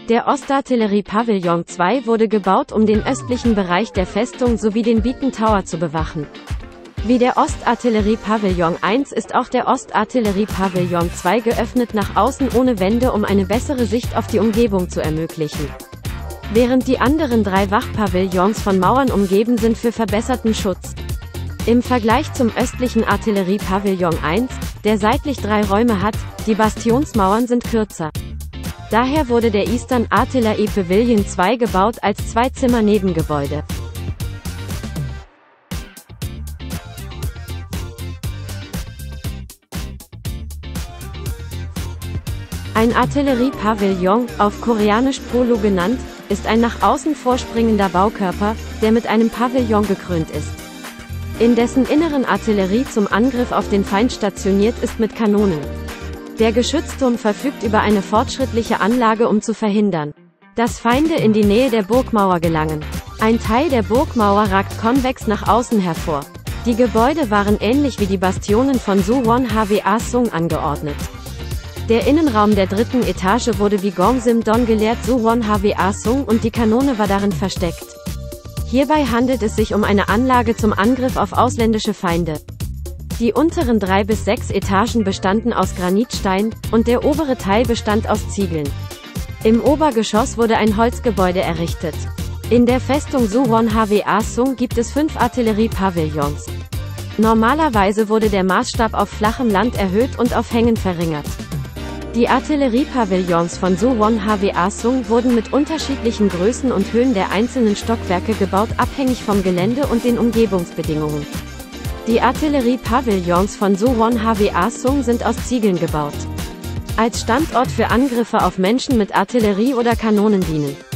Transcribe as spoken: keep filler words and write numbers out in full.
Der Ostartillerie-Pavillon zwei wurde gebaut, um den östlichen Bereich der Festung sowie den Beacon Tower zu bewachen. Wie der Ostartillerie-Pavillon eins ist auch der Ostartillerie-Pavillon zwei geöffnet nach außen ohne Wände, um eine bessere Sicht auf die Umgebung zu ermöglichen. Während die anderen drei Wachpavillons von Mauern umgeben sind für verbesserten Schutz. Im Vergleich zum östlichen Artillerie-Pavillon eins, der seitlich drei Räume hat, die Bastionsmauern sind kürzer. Daher wurde der Eastern Artillery Pavilion zwei gebaut als Zwei-Zimmer-Nebengebäude. Ein Artillerie-Pavillon, auf Koreanisch Polo genannt, ist ein nach außen vorspringender Baukörper, der mit einem Pavillon gekrönt ist. In dessen Inneren Artillerie zum Angriff auf den Feind stationiert ist mit Kanonen. Der Geschützturm verfügt über eine fortschrittliche Anlage, um zu verhindern, dass Feinde in die Nähe der Burgmauer gelangen. Ein Teil der Burgmauer ragt konvex nach außen hervor. Die Gebäude waren ähnlich wie die Bastionen von Suwon Hwasong angeordnet. Der Innenraum der dritten Etage wurde wie Gongsim-don gelehrt Suwon Hwasong und die Kanone war darin versteckt. Hierbei handelt es sich um eine Anlage zum Angriff auf ausländische Feinde. Die unteren drei bis sechs Etagen bestanden aus Granitstein, und der obere Teil bestand aus Ziegeln. Im Obergeschoss wurde ein Holzgebäude errichtet. In der Festung Suwon Hwasong gibt es fünf Artillerie-Pavillons. Normalerweise wurde der Maßstab auf flachem Land erhöht und auf Hängen verringert. Die Artillerie-Pavillons von Suwon Hwasong wurden mit unterschiedlichen Größen und Höhen der einzelnen Stockwerke gebaut, abhängig vom Gelände und den Umgebungsbedingungen. Die Artillerie-Pavillons von Suwon Hwasong sind aus Ziegeln gebaut. Als Standort für Angriffe auf Menschen mit Artillerie oder Kanonen dienen.